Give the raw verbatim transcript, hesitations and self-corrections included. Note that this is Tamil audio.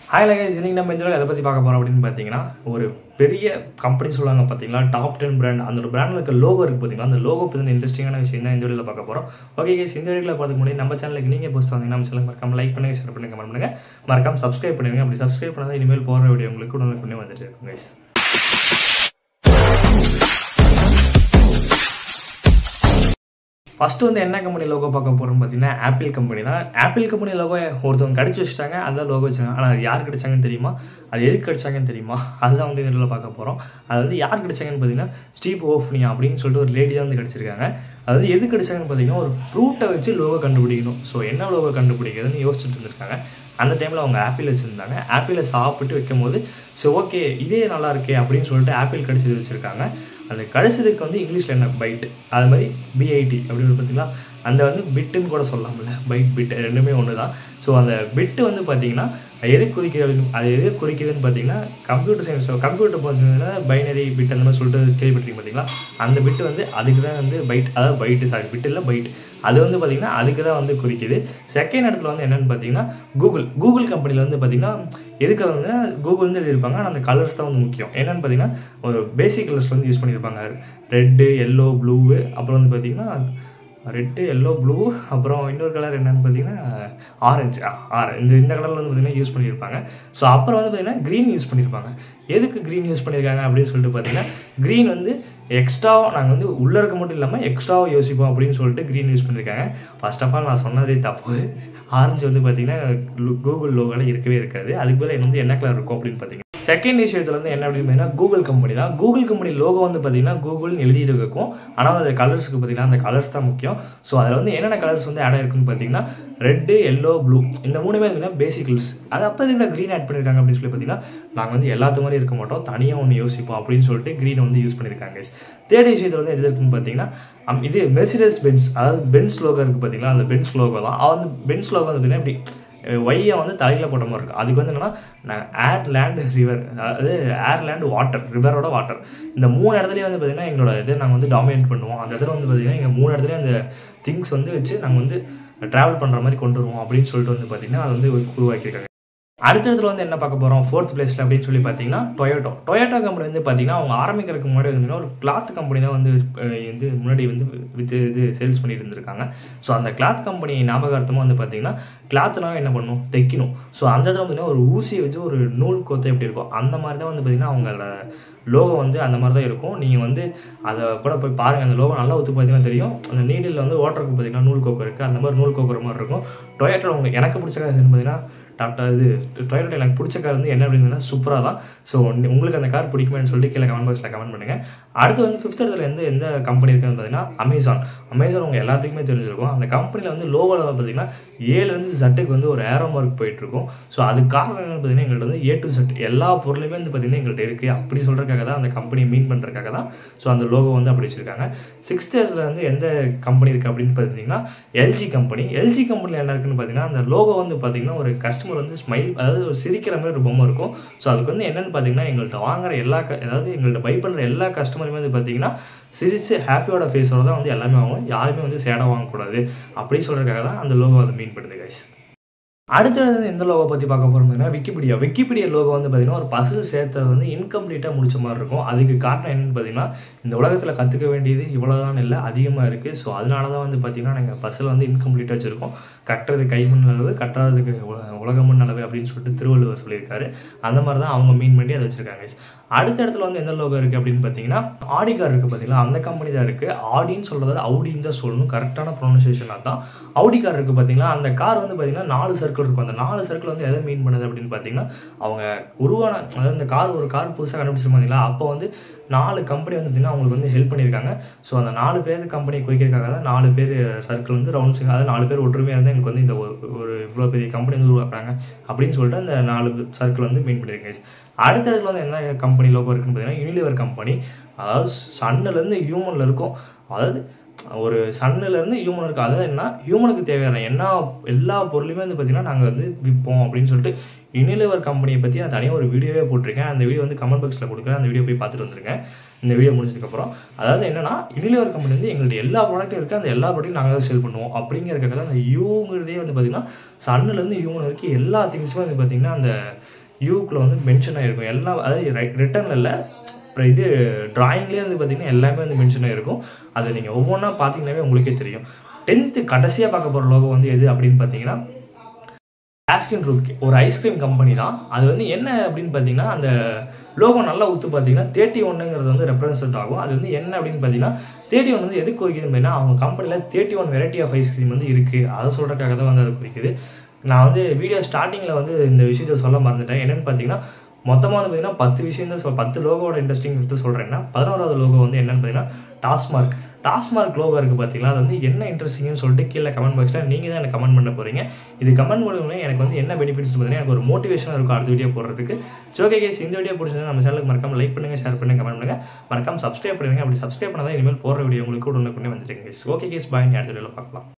Hi guys, இன்னைக்கு நம்ம இந்த எதை பத்தி பார்க்க போறோம் அப்படினு பாத்தீங்கன்னா ஒரு பெரிய கம்பெனி சொல்றாங்க பாத்தீங்களா டாப் ten பிராண்ட் அந்த ஒரு பிராண்ட்ல இருக்க லோகோ இருக்கு பாத்தீங்களா அந்த லோகோ பத்தி இன்ட்ரஸ்டிங்கான விஷயம் தான் இந்த வீடியோல பார்க்க போறோம். ஓகே गाइस இந்த வீடியோல பார்க்க முன்னாடி நம்ம சேனலுக்கு நீங்க புதுசா வந்தீங்கன்னா நம்ம சேனலை மறக்காம லைக் பண்ணுங்க, ஷேர் பண்ணுங்க, கமெண்ட் பண்ணுங்க, மறக்காம Subscribe பண்ணுங்க. அப்படி Subscribe பண்ணா தான் இனிமேல் போற வீடியோ உங்களுக்கு உடனே வந்துட்டே இருக்கும் गाइस. ஃபர்ஸ்ட் வந்து என்ன கம்பெனி லோகோ பார்க்க போறோம்னு பாத்தீங்கன்னா ஆப்பிள் கம்பெனி தான். ஆப்பிள் கம்பெனி லோகோ ஒருத்தவங்க கடிச்சு வச்சிட்டாங்க, அந்த லோகோ வச்சாங்க. ஆனா அது யார் கடிச்சாங்கன்னு தெரியுமா? அது எதுக்கு கடிச்சாங்கன்னு தெரியுமா? அதுதான் வந்து இந்த பார்க்க போறோம். அது வந்து யார் கடிச்சாங்கன்னு பாத்தீங்கன்னா ஸ்டீவ் ஓஃப்னியா அப்படின்னு சொல்லிட்டு ஒரு லேடி தான் வந்து கடிச்சிருக்காங்க. அது வந்து எதுக்கு கடிச்சாங்கன்னு பாத்தீங்கன்னா ஒரு ஃப்ரூட்டை வச்சு லோகோ கண்டுபிடிக்கணும். ஸோ என்ன லோகோ கண்டுபிடிக்கிறதுன்னு யோசிச்சுட்டு இருந்திருக்காங்க. அந்த டைமில் அவங்க ஆப்பிள் வச்சுருந்தாங்க. ஆப்பிளை சாப்பிட்டு வைக்கும் போது ஸோ ஓகே இதே நல்லா இருக்கே அப்படின்னு சொல்லிட்டு ஆப்பிள் கடிச்சது வச்சுருக்காங்க. அந்த கடிச்சதுக்கு வந்து இங்கிலீஷில் என்ன பைட், அது மாதிரி பிஐடி அப்படின்னு பார்த்தீங்களா அந்த வந்து பிட்டுன்னு கூட சொல்லலாம்ல, பைட் பிட் ரெண்டுமே ஒன்று தான். ஸோ அந்த பிட்டு வந்து பார்த்தீங்கன்னா எது குறிக்கிறது அப்படின்னு அது எது குறிக்குதுன்னு பார்த்தீங்கன்னா கம்ப்யூட்டர் சயின்ஸ் கம்ப்யூட்டர் பார்த்தீங்கன்னா பைனரி பிட் அந்த மாதிரி சொல்லிட்டு கேள்விப்பட்டிருக்கீங்க பார்த்தீங்களா அந்த பிட்டு வந்து அதுக்கு தான் வந்து பைட், அதாவது பைட்டு சாரி பிட் இல்லை பைட், அது வந்து பார்த்தீங்கன்னா அதுக்கு தான் வந்து குறிக்குது. செகண்ட் இடத்துல வந்து என்னென்னு பார்த்தீங்கன்னா கூகுள் கூகுள் கம்பெனியில் வந்து பார்த்தீங்கன்னா எதுக்கு வந்து கூகுள் வந்து எழுதியிருப்பாங்க. ஆனால் அந்த கலர்ஸ் தான் வந்து முக்கியம். என்னென்னு பார்த்தீங்கன்னா ஒரு பேசிக் கலர்ஸ் வந்து யூஸ் பண்ணியிருப்பாங்க. ரெட்டு, எல்லோ, ப்ளூவு, அப்புறம் வந்து பார்த்தீங்கன்னா ரெட்டு, எல்லோ, ப்ளூ, அப்புறம் இன்னொரு கலர் என்னென்னு பார்த்தீங்கன்னா ஆரஞ்சு ஆர் இந்த இந்த கலரில் வந்து பார்த்தீங்கன்னா யூஸ் பண்ணியிருப்பாங்க. ஸோ அப்புறம் வந்து பார்த்தீங்கன்னா க்ரீன் யூஸ் பண்ணியிருப்பாங்க. எதுக்கு க்ரீன் யூஸ் பண்ணியிருக்காங்க அப்படின்னு சொல்லிட்டு பார்த்தீங்கன்னா க்ரீன் வந்து எக்ஸ்ட்ராவாக நாங்கள் வந்து உள்ளே இருக்க மட்டும் இல்லாமல் எக்ஸ்ட்ராவாக யோசிப்போம் அப்படின்னு சொல்லிட்டு க்ரீன் யூஸ் பண்ணியிருக்காங்க. ஃபர்ஸ்ட் ஆஃப் ஆல் நான் சொன்னதே தப்பு. ஆரஞ்சு வந்து பார்த்தீங்கன்னா கூகுள் லோகோவில் இருக்கவே இருக்காது. அதுக்கு பதில் வந்து என்ன கலர் இருக்கும் அப்படின்னு பார்த்தீங்கன்னா செகண்ட் விஷயத்தில் வந்து என்ன அப்படின்னு பார்த்தீங்கன்னா கூகுள் கம்பெனி தான். கூகுள் கம்பெனி லோகோ வந்து பார்த்தீங்கன்னா கூகுள்னு எழுதியிருக்கும். ஆனால் அந்த கலர்ஸுக்கு பார்த்தீங்கன்னா அந்த கலர்ஸ் தான் முக்கியம். ஸோ அதில் வந்து என்னென்ன கலர்ஸ் வந்து ஆட் ஆயிருக்குன்னு பார்த்தீங்கன்னா ரெட்டு, எல்லோ, ப்ளூ இந்த மூணுமே பார்த்தீங்கன்னா பேசிக் கலர்ஸ். அது அப்போ இதுக்கு க்ரீன் ஆட் பண்ணியிருக்காங்க அப்படின்னு சொல்லி பார்த்தீங்கன்னா நாங்கள் வந்து எல்லாத்து மாதிரி இருக்க மாட்டோம், தனியாக ஒன்று யோசிப்போம் அப்படின்னு சொல்லிட்டு க்ரீனை வந்து யூஸ் பண்ணியிருக்காங்க. தேர்ட் விஷயத்தில் வந்து எது இருக்குன்னு பார்த்தீங்கன்னா இது மெர்சிடஸ் பென்ஸ், அதாவது பென்ஸ் லோகோ இருக்குது பார்த்தீங்களா அந்த பென்ஸ் லோகோ தான். அது வந்து பென்ஸ் லோகோ வந்து பார்த்தீங்கன்னா இப்படி ஒய்யை வந்து தலையில் போட்ட மாதிரி இருக்கும். அதுக்கு வந்து என்னன்னா ஏர் லேண்ட் ரிவர், அதாவது ஏர் லேண்ட் வாட்டர், ரிவரோட வாட்டர் இந்த மூணு இடத்துலையும் வந்து பார்த்தீங்கன்னா எங்களோட இதை நாங்கள் வந்து டாமினேட் பண்ணுவோம். அந்த இடத்துல வந்து பார்த்தீங்கன்னா எங்கள் மூணு இடத்துலையும் அந்த திங்ஸ் வந்து வச்சு நாங்கள் வந்து ட்ராவல் பண்ணுற மாதிரி கொண்டு வருவோம் அப்படின்னு சொல்லிட்டு வந்து பார்த்தீங்கன்னா அது வந்து உருவாக்கியிருக்காங்க. அடுத்த இடத்துல வந்து என்ன பார்க்க போகிறோம் ஃபோர்த் பிளேஸில் அப்படின்னு சொல்லி பார்த்தீங்கன்னா டொயோட்டோ. டொயோட்டோ கம்பெனி வந்து பார்த்தீங்கன்னா அவங்க ஆரம்பிக்கிறதுக்கு முன்னாடி வந்து ஒரு கிளாத் கம்பெனி தான் வந்து வந்து முன்னாடி வந்து வித் இது சேல்ஸ் பண்ணிட்டு இருந்திருக்காங்க. ஸோ அந்த கிளாத் கம்பெனி ஞாபகார்த்தமாக வந்து பார்த்தீங்கன்னா கிளாத்னா என்ன பண்ணணும், தைக்கணும். ஸோ அந்த இடத்துல பார்த்தீங்கன்னா ஒரு ஊசியை வச்சு ஒரு நூல் கோத்தை எப்படி இருக்கும் அந்த மாதிரி தான் வந்து பார்த்தீங்கன்னா அவங்களோட லோகோ வந்து அந்த மாதிரி தான் இருக்கும். நீங்கள் வந்து அதை கூட போய் பாருங்கள், அந்த லோகோ நல்லா ஒத்து பார்த்தீங்கன்னா தெரியும். அந்த நீடில் வந்து ஓட்டருக்கு பார்த்தீங்கன்னா நூல் கோக்கோ இருக்குது, அந்த மாதிரி நூல் கோக்குற மாதிரி இருக்கும். டொயோட்டோ உங்களுக்கு எனக்கு பிடிச்ச கார் எதுன்னு பார்த்தீங்கன்னா டாட்டா இது டொயோட்டோ எனக்கு பிடிச்ச கார் வந்து என்ன அப்படின்னா சூப்பராக தான். ஸோ உங்களுக்கு அந்த கார் பிடிக்குமேன்னு சொல்லிட்டு கீழே கமெண்ட் பாக்ஸில் கமெண்ட் பண்ணுங்கள். அடுத்து வந்து ஃபிஃப்த் இடத்துல எந்த எந்த கம்பெனி இருக்குன்னு பார்த்தீங்கன்னா அமேசான். அமேசான் உங்கள் எல்லாத்துக்குமே தெரிஞ்சிருக்கும். அந்த கம்பெனியில் வந்து லோகோவில் பார்த்தீங்கன்னா ஏழுலேருந்து சட்டுக்கு வந்து ஒரு ஏரோ மார்க் போயிட்டுருக்கும். ஸோ அதுக்கு காரணம் என்னென்னு பார்த்தீங்கன்னா எங்கள்கிட்ட வந்து ஏ டு செட் எல்லா பொருளுமே வந்து பார்த்தீங்கன்னா எங்கள்கிட்ட இருக்குது அப்படி சொல்கிறதுக்காக தான், அந்த கம்பெனியை மீன் பண்ணுறதுக்காக தான் ஸோ அந்த லோகோ வந்து அப்படி வச்சிருக்காங்க. சிக்ஸ்த் இயர்ஸில் வந்து எந்த கம்பெனி இருக்குது அப்படின்னு பார்த்தீங்கன்னா எல்ஜி கம்பெனி. எல்ஜி கம்பெனியில் என்ன இருக்குன்னு பார்த்தீங்கன்னா அந்த லோகோ வந்து பார்த்தீங்கன்னா ஒரு கஸ்டமர் வந்து ஸ்மைல், அதாவது ஒரு சிரிக்கிற மாதிரி ஒரு பொம்மை இருக்கும். ஸோ அதுக்கு வந்து என்னென்னு பார்த்தீங்கன்னா எங்கள்கிட்ட வாங்குற எல்லா க அதாவது எங்கள்கிட்ட பை பண்ணுற எல்லா கஸ்டமருமே வந்து பார்த்தீங்கன்னா சிரிச்சு ஹாப்பியோட ஃபேஸோட தான் வந்து எல்லாமே வாங்குவோம், யாருமே வந்து சேடாக வாங்கக்கூடாது அப்படின்னு சொல்கிறதுக்காக தான் அந்த லோகோ வந்து மீன் பண்ணுது கைஸ். அடுத்தது எந்த லோகோ பற்றி பார்க்க போகிறோம்னா விக்கிபீடியா. விக்கிபீடியா லோகோ வந்து பார்த்தீங்கன்னா ஒரு பசில் சேர்த்தது வந்து இன்கம்ப்ளீட்டாக முடிச்ச மாதிரி இருக்கும். அதுக்கு காரணம் என்னென்னு பார்த்தீங்கன்னா இந்த உலகத்தில் கற்றுக்க வேண்டியது இவ்வளோதான் இல்லை, அதிகமாக இருக்குது. ஸோ அதனால தான் வந்து பார்த்தீங்கன்னா நாங்கள் பசில் வந்து இன்கம்ப்ளீட்டாக வச்சுருக்கோம். கட்டுறது கைமண் அளவு, கட்டுறதுக்கு உலகமண் அளவு அப்படின்னு சொல்லிட்டு திருவள்ளுவர் சொல்லியிருக்காரு. அந்த மாதிரி தான் அவங்க மீன் பண்ணி அதை வச்சுருக்காங்க. அடுத்த இடத்துல வந்து எந்த லோகோ இருக்குது அப்படின்னு பார்த்தீங்கன்னா ஆடி கார் இருக்குது பார்த்தீங்களா அந்த கம்பெனி தான் இருக்குது. ஆடின்னு சொல்கிறது அவுடின்னு தான் சொல்லணும், கரெக்டான ப்ரொனன்சியேஷன் தான். ஆடி கார் இருக்குது பார்த்தீங்களா அந்த கார் வந்து பார்த்தீங்கன்னா நாலு சர்க்கிள் இருக்கும். அந்த நாலு சர்க்கிள் வந்து எதை மீன் பண்ணுது அப்படின்னு பார்த்தீங்கன்னா அவங்க உருவான, அதாவது இந்த கார் ஒரு கார் புதுசாக கண்டுபிடிச்சிருப்பாங்க பார்த்தீங்களா அப்போ வந்து நாலு கம்பெனி வந்து பார்த்தீங்கன்னா அவங்களுக்கு வந்து ஹெல்ப் பண்ணியிருக்காங்க. ஸோ அந்த நாலு பேர் கம்பெனி குறிக்கிறதுக்காக தான் நாலு பேர் சர்க்கிள் வந்து ரவுண்ட்ஸ், அதாவது நாலு பேர் ஒற்றுமையாக இருந்தால் எனக்கு வந்து இந்த ஒரு இவ்வளோ பெரிய கம்பெனி வந்து உருவாக்குறாங்க அப்படின்னு சொல்லிட்டு அந்த நாலு சர்க்கிள் வந்து மீன் பண்ணியிருக்காங்க. அடுத்த இடத்துல வந்து என்ன கம்பெனி லோகோ இருக்குன்னு பார்த்தீங்கன்னா யூனிலிவர் கம்பெனி. அதாவது சன்னிலேருந்து ஹியூமனில் இருக்கும், அதாவது ஒரு சன்னுலேருந்து ஹியூமன் இருக்குது. அதாவது என்ன ஹியூமனுக்கு தேவையான என்ன எல்லா பொருளுமே வந்து பார்த்திங்கன்னா நாங்கள் வந்து விற்போம் அப்படின்னு சொல்லிட்டு யுனிலிவர் கம்பெனியை பற்றி நான் தனியாக ஒரு வீடியோவே போட்டிருக்கேன். அந்த வீடியோ வந்து கமெண்ட் பாக்ஸில் கொடுக்குறேன். அந்த வீடியோ போய் பார்த்துட்டு வந்துருக்கேன் இந்த வீடியோ முடிஞ்சதுக்கப்புறம். அதாவது என்னன்னா யுனிலிவர் கம்பெனி வந்து எங்கள்கிட்ட எல்லா ப்ராடக்ட்டும் இருக்குது, அந்த எல்லா ப்ராடக்ட்டும் நாங்கள் தான் சேல் பண்ணுவோம் அப்படிங்கிறதுக்காக அந்த யூங்கிறதே வந்து பார்த்திங்கன்னா சன்னுலேருந்து ஹியூமன் வரைக்கும் எல்லா திங்ஸுமே வந்து பார்த்திங்கன்னா அந்த யூக்குள்ள வந்து மென்ஷன் ஆகிருக்கும். எல்லா அதாவது ரிட்டர்னில் இல்லை, அப்புறம் இது ட்ராயிங்லேயே வந்து பார்த்திங்கன்னா எல்லாமே வந்து மென்ஷன் ஆகிருக்கும். அதை நீங்கள் ஒவ்வொன்றா பார்த்தீங்கன்னாவே உங்களுக்கே தெரியும். டென்த்து கடைசியாக பார்க்க போகிற லோகோ வந்து எது அப்படின்னு பார்த்தீங்கன்னா பாஸ்கின் ரூப் ஒரு ஐஸ்கிரீம் கம்பெனி தான். அது வந்து என்ன அப்படின்னு பார்த்தீங்கன்னா அந்த லோகோ நல்லா ஊற்று பார்த்தீங்கன்னா தேர்ட்டி ஒன்னுங்கிறது வந்து ரெப்ரசன்ட் ஆகும். அது வந்து என்ன அப்படின்னு பார்த்தீங்கன்னா தேர்ட்டி ஒன் வந்து எதுக்கு குறிக்குதுன்னு பார்த்தீங்கன்னா அவங்க கம்பெனியில் thirty one variety of ice cream வந்து இருக்குது. அதை சொல்கிறதுக்காக தான் வந்து அது குறிக்குது. நான் வந்து வீடியோ ஸ்டார்டிங்கில் வந்து இந்த விஷயத்தை சொல்ல மறந்துட்டேன். என்னென்னு பார்த்தீங்கன்னா மொத்தமாக வந்து பார்த்தீங்கன்னா பத்து விஷயம் தான் சொல் பத்து லோகோட இன்ட்ரெஸ்டிங் எடுத்து சொல்கிறேன்னா பதினோராவது லோகோ வந்து என்னென்னு பார்த்தீங்கன்னா டாஸ்மார்க் டாஸ்மார்க் லோகோ இருக்குது பார்த்தீங்களா. அது வந்து என்ன இன்ட்ரெஸ்டிங்னு சொல்லிட்டு கீழே கமெண்ட் பாக்ஸில் நீங்கள் தான் எனக்கு கமெண்ட் பண்ண போகிறீங்க. இது கமெண்ட் மூலமே எனக்கு வந்து என்ன பெனிஃபிட்ஸ் பார்த்தீங்கன்னா எனக்கு ஒரு மோட்டிவேஷனாக இருக்கும் அடுத்த வீடியோ போடுறதுக்கு. ஓகே கேஸ், இந்த வீடியோ பிடிச்சது நம்ம சேனலுக்கு மறக்காம லைக் பண்ணுங்கள், ஷேர் பண்ணுங்கள், கமெண்ட் பண்ணுங்கள், மறக்காம சப்ஸ்கிரைப் பண்ணுங்கள். அப்படி சப்ஸ்கிரைப் பண்ணால் தான் இனிமேல் போகிற வீடியோ உங்களுக்கு கூட ஒன்று கொண்டு வந்துட்டுங்க. ஓகே கேஸ், பாய். அடுத்த வீடியோவில் பார்க்கலாம்.